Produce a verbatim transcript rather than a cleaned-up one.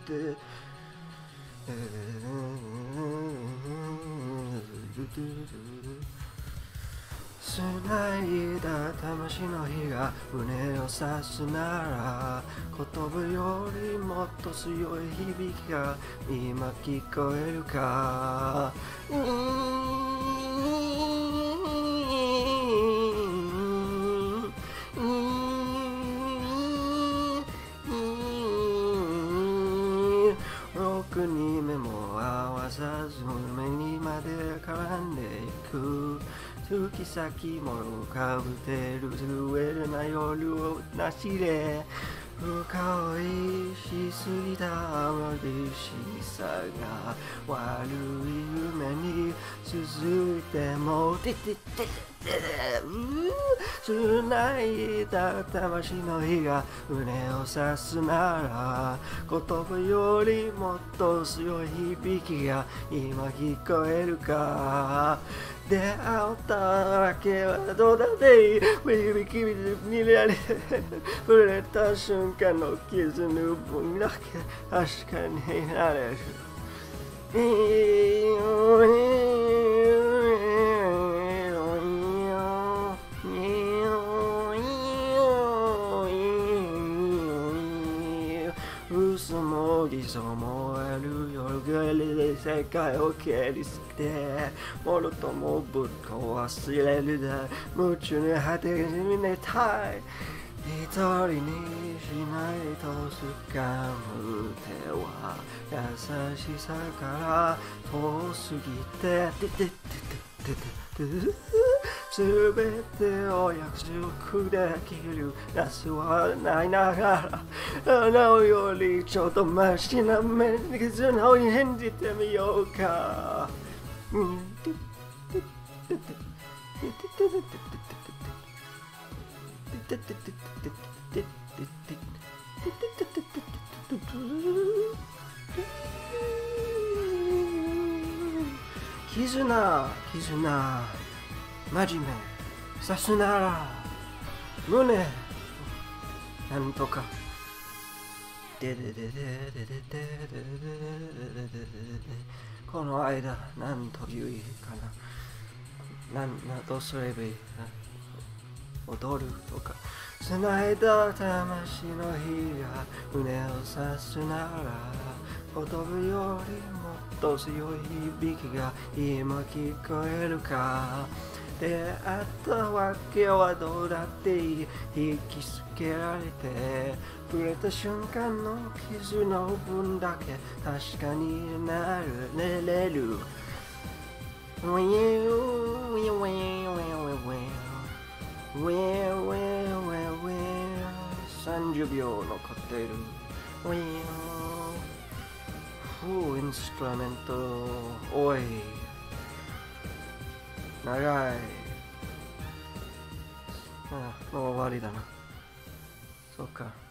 て繋いだ魂の火が胸を刺すなら言葉よりもっと強い響きが今聞こえるかろくに目も合わさず目にまで絡んでいく月先も浮かぶてる震えるな夜をなしで深追いしすぎた眩しさが悪い夢に続いてもてててて繋いだ魂の火が胸を刺すなら言葉よりもっと強い響きが今聞こえるか出会っただけはどうだっていい響きにられて触れた瞬間の傷の分だけ確かになれる嘘も偽装もある夜帰りで世界を蹴り捨てもろともぶっ壊れるだ夢中に果て始めたい一人にしないと掴む手は優しさから遠すぎてててててててすべてを約束できる夏はないながらなおよりちょっとマシな目に素直に返じてみようか絆絆真面目さすなら胸なんとかででででででででこの間なんというかななんどうすればいい踊るとか繋いだ魂の火が胸を刺すなら言葉よりもっと強い響きが今聞こえるか出会ったわけはどうだっていい引きつけられて触れた瞬間の傷の分だけ確かになれれるさんじゅうびょう残っているフーインストラメントおい長いああもう終わりだなそうか